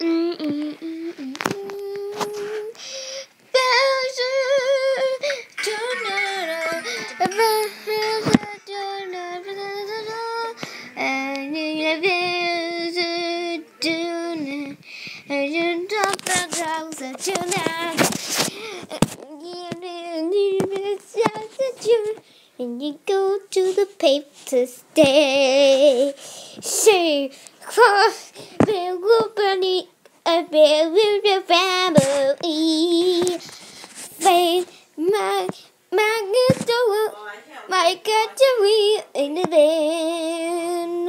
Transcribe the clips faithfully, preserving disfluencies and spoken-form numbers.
And you go to the paper to stay. Say, cross, bear will burn a bear with your family. Faith, my, my good door, my country in the band.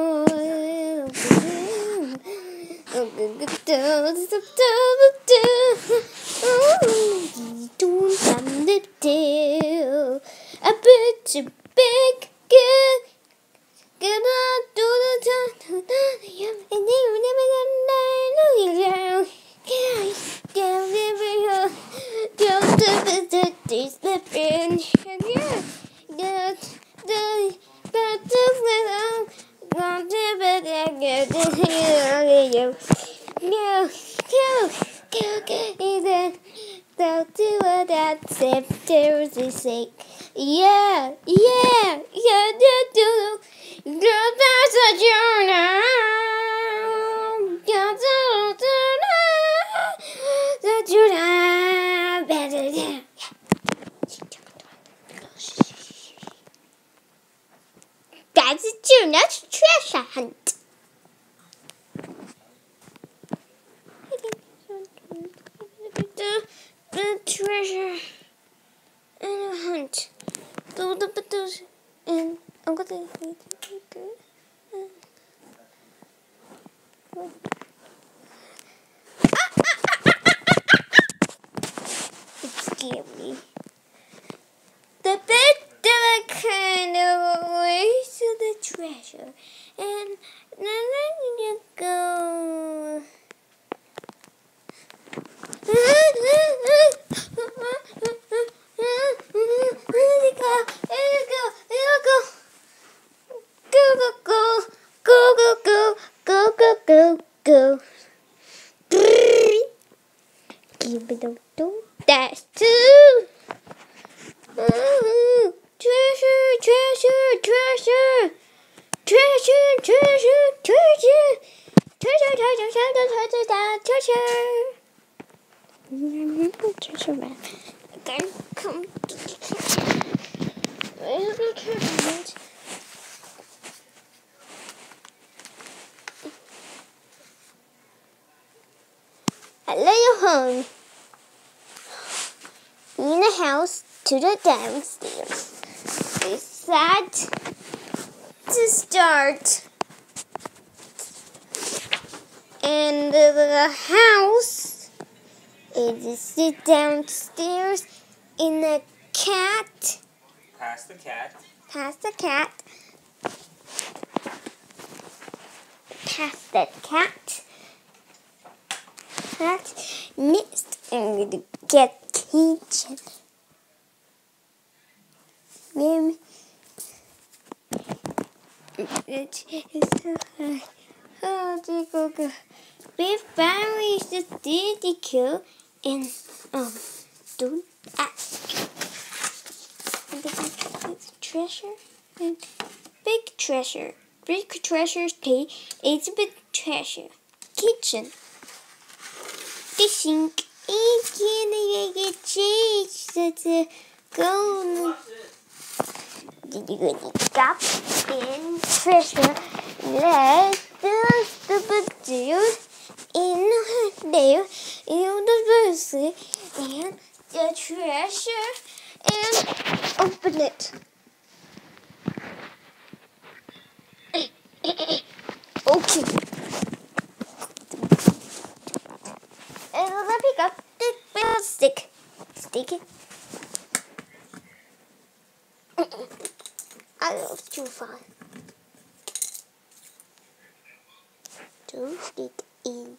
Don't come the deal. I bet you big good. Get on to the top, and you never gonna know. Don't ever go to the this the friend. Yeah, the the but the little want to be there. Go, go, go, go, go. Don't do it at September's sake. Yeah, yeah, yeah, do do. Go back to Jonah. Go to the Jonah. Better than. That's a Jonah's treasure hunt. The treasure and a hunt. Do the potatoes and I'm gonna take it. It scared me. The bed that kind of way to the treasure, and then you go. Go. That's two. Ooh, treasure, treasure, treasure, treasure, treasure, treasure, treasure, treasure, treasure, treasure, treasure. Treasure man. Then come to the treasure. Where's the treasure man? Hello, home. In the house to the downstairs. It's that to start. And the house is sit downstairs in the cat. Past the cat. Past the cat. Past the cat. Cat. Next, I'm going to get kitchen. Then, oh, go, go. We finally just did the kill and um, don't ask. And the treasure and big treasure. Big treasure tea. It's a big treasure. Kitchen. The sink. It's gonna get changed. That's a go. Did you get the stop in treasure? Let the stupid dude in there in the verse and the treasure and open it. Okay. And let me pick up the bell stick. Stick it. I love too far. Don't stick in.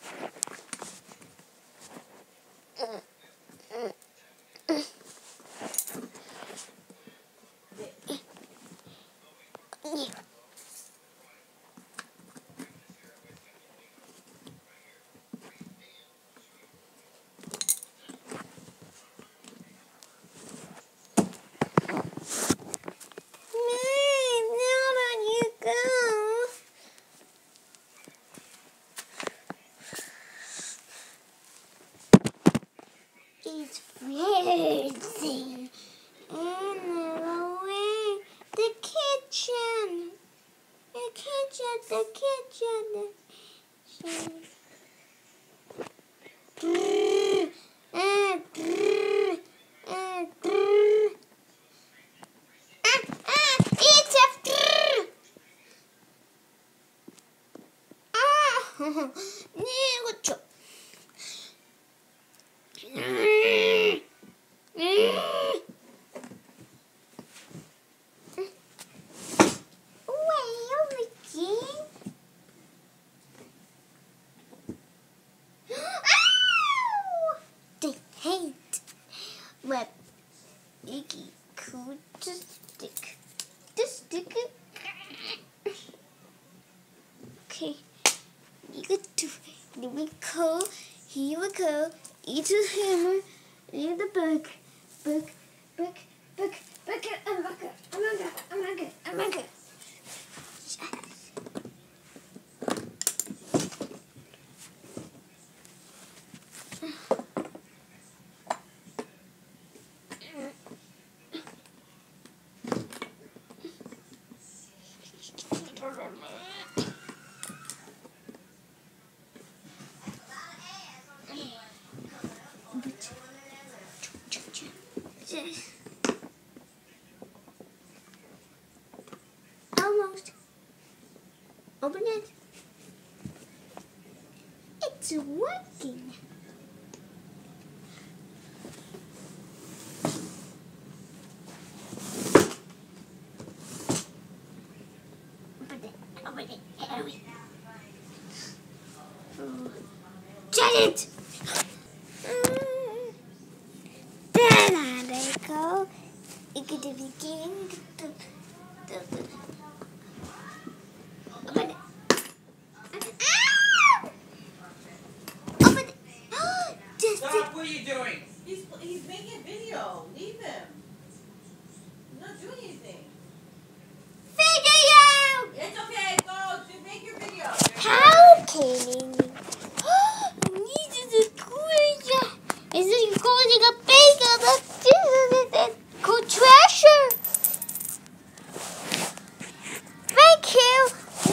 It's freezing. And away the kitchen. The kitchen, the kitchen. The kitchen. Ah, grrr, ah, grrr. Ah, ah, it's a grrr. Ah, 이거 줘. Mm. Mm. Way over here. Ow! They hate what Iggy could just stick. Just stick it. Okay, you could do it. Here we go. Here we go. Eat a hammer. Eat the book. Book. Book. Book. Book. I'm not good. I'm not good. I'm not good. I'm not good. Almost. Open it. It's working. Open it. Open it. Open it. Oh. Shut it! There they go. It could begin. Open it. Ah! Open it. Just Stop! What are you doing? He's he's making a video. Leave him. He's not doing anything. video. It's okay. Go. Just make your video. How can you? This is a cool. This is causing a big cool treasure. Thank you.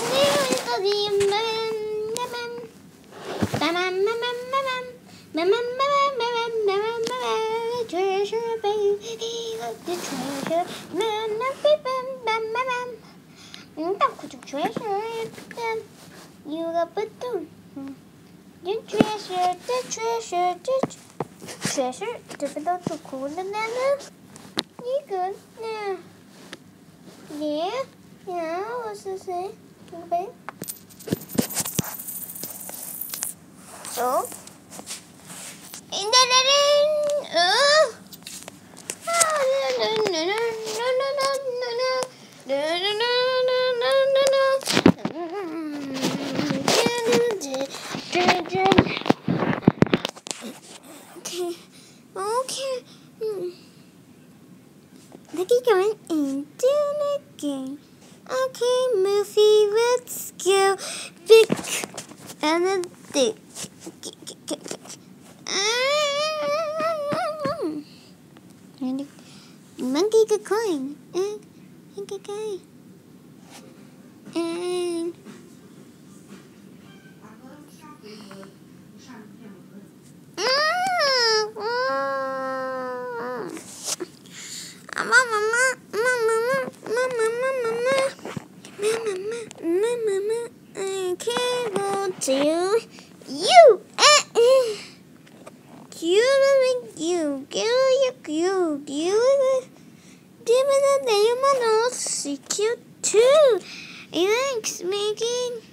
Treasure, baby, the treasure, treasure, you got put down. The treasure, the treasure, the treasure, difficult to cool the banana. You good? Yeah. Yeah. Yeah, what's this say? Okay. So, in the uh, no, no, no, no, no, no, no, no. Okay, okay. Look at going into the game. Okay, movie, let's go. Big and a dick. And the monkey could climb. And he could go. And I can't go to you. You, you, you, you, you. Give it a name on us. Cute too. Thanks, making.